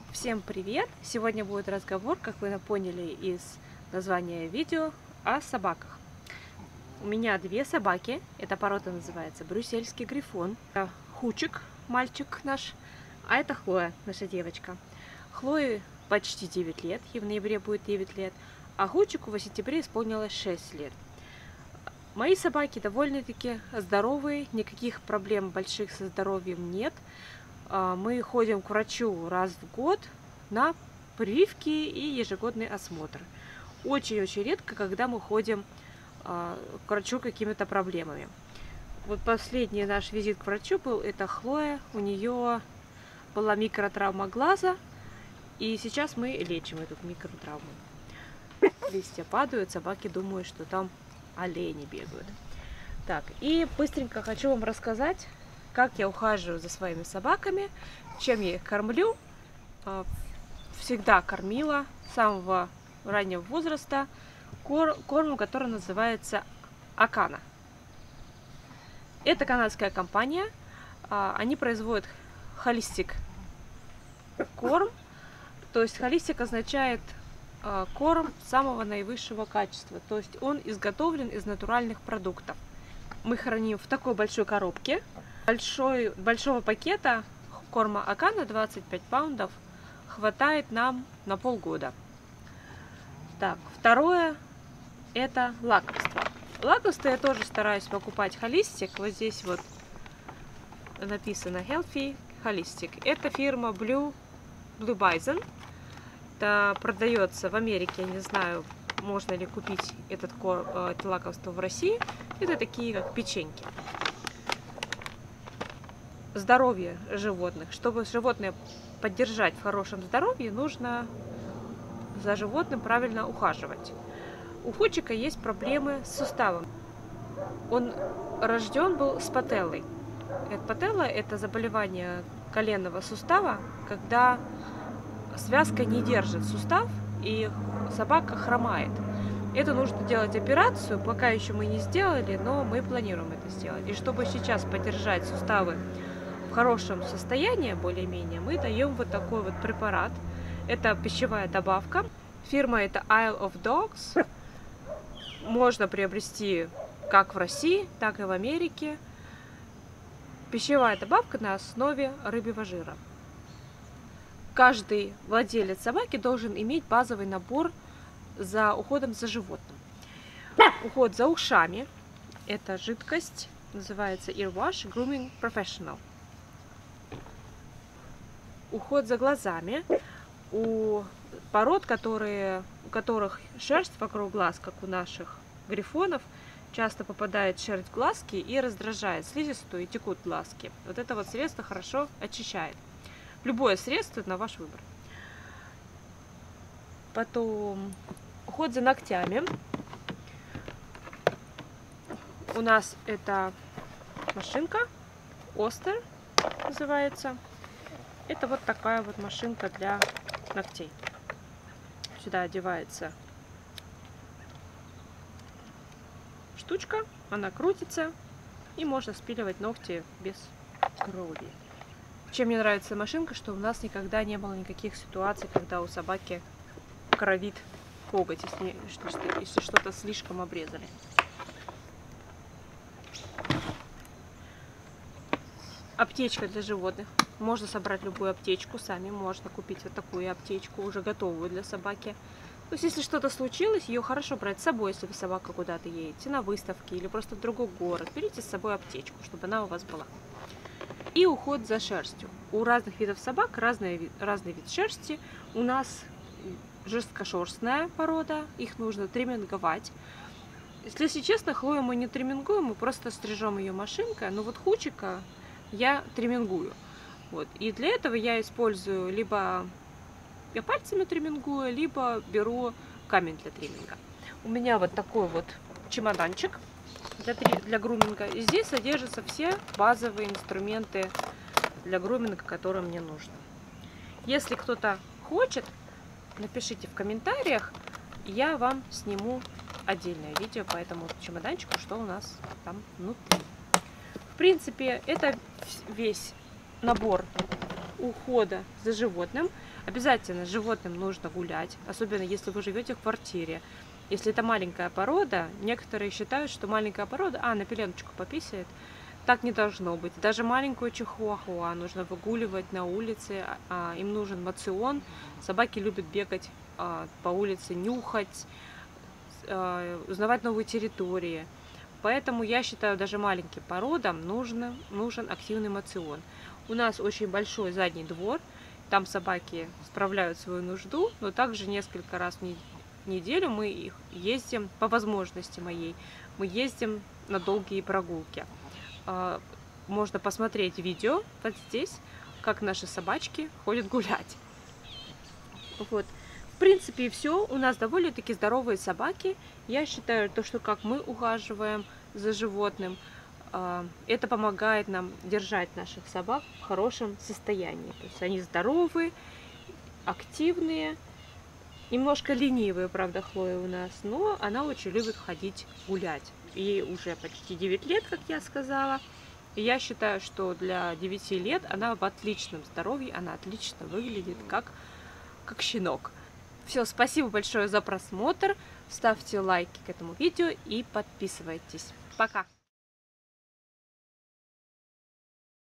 Всем привет! Сегодня будет разговор, как вы поняли из названия видео, о собаках. У меня две собаки. Эта порода называется брюссельский грифон. Это Хучик, мальчик наш, а это Хлоя, наша девочка. Хлое почти 9 лет, и в ноябре будет 9 лет, а Хучику в сентябре исполнилось 6 лет. Мои собаки довольно-таки здоровые, никаких проблем больших со здоровьем нет. Мы ходим к врачу раз в год на прививки и ежегодный осмотр. Очень-очень редко, когда мы ходим к врачу какими-то проблемами. Вот последний наш визит к врачу был, это Хлоя. У нее была микротравма глаза, и сейчас мы лечим эту микротравму. Листья падают, собаки думают, что там олени бегают. Так, и быстренько хочу вам рассказать, как я ухаживаю за своими собаками, чем я их кормлю. Всегда кормила с самого раннего возраста кормом, который называется Акана. Это канадская компания. Они производят холистик корм. То есть холистик означает корм самого наивысшего качества. То есть он изготовлен из натуральных продуктов. Мы храним в такой большой коробке. Большого пакета корма Акана 25 паундов хватает нам на полгода. Так, второе это лакомство. Лакомство я тоже стараюсь покупать холистик. Вот здесь вот написано Healthy Holistic. Это фирма Blue Bison. Это продается в Америке. Я не знаю, можно ли купить это лакомство в России. Это такие как печеньки. Здоровье животных. Чтобы животное поддержать в хорошем здоровье, нужно за животным правильно ухаживать. У Хучика есть проблемы с суставом. Он рожден был с пателлой. Пателла – это заболевание коленного сустава, когда связка не держит сустав и собака хромает. Это нужно делать операцию, пока еще мы не сделали, но мы планируем это сделать. И чтобы сейчас поддержать суставы в хорошем состоянии, более-менее, мы даем вот такой вот препарат. Это пищевая добавка. Фирма это Isle of Dogs. Можно приобрести как в России, так и в Америке. Пищевая добавка на основе рыбьего жира. Каждый владелец собаки должен иметь базовый набор за уходом за животным. Уход за ушами. Это жидкость, называется Earwash Grooming Professional. Уход за глазами. У пород, у которых шерсть вокруг глаз, как у наших грифонов, часто попадает шерсть в глазки и раздражает слизистую, и текут глазки. Вот это вот средство хорошо очищает. Любое средство на ваш выбор. Потом уход за ногтями. У нас это машинка Остер называется. Это вот такая вот машинка для ногтей. Сюда одевается штучка, она крутится, и можно спиливать ногти без крови. Чем мне нравится машинка, что у нас никогда не было никаких ситуаций, когда у собаки кровит коготь, если что-то слишком обрезали. Аптечка для животных. Можно собрать любую аптечку сами, можно купить вот такую аптечку, уже готовую для собаки. То есть, если что-то случилось, ее хорошо брать с собой, если вы собака куда-то едете, на выставке или просто в другой город. Берите с собой аптечку, чтобы она у вас была. И уход за шерстью. У разных видов собак разный вид шерсти. У нас жесткошерстная порода, их нужно триминговать. Если честно, Хлою мы не тримингуем, мы просто стрижем ее машинкой, но вот Хучика я тримингую. Вот. И для этого я использую либо я пальцами тримингую, либо беру камень для триминга. У меня вот такой вот чемоданчик для груминга. И здесь содержатся все базовые инструменты для груминга, которые мне нужны. Если кто-то хочет, напишите в комментариях, я вам сниму отдельное видео по этому чемоданчику, что у нас там внутри. В принципе, это весь набор ухода за животным. Обязательно с животным нужно гулять, особенно если вы живете в квартире. Если это маленькая порода, некоторые считают, что маленькая порода, на пеленочку пописает. Так не должно быть. Даже маленькую чихуахуа нужно выгуливать на улице, им нужен моцион. Собаки любят бегать по улице, нюхать, узнавать новые территории. Поэтому я считаю, даже маленьким породам нужен активный моцион. У нас очень большой задний двор, там собаки справляют свою нужду, но также несколько раз в неделю мы ездим, по возможности моей, мы ездим на долгие прогулки. Можно посмотреть видео вот здесь, как наши собачки ходят гулять. Вот. В принципе, и все. У нас довольно-таки здоровые собаки. Я считаю, что как мы ухаживаем за животным, это помогает нам держать наших собак в хорошем состоянии. То есть они здоровые, активные, немножко ленивые, правда, Хлоя у нас, но она очень любит ходить гулять. Ей уже почти 9 лет, как я сказала. И я считаю, что для 9 лет она в отличном здоровье, она отлично выглядит, как щенок. Все, спасибо большое за просмотр. Ставьте лайки к этому видео и подписывайтесь. Пока!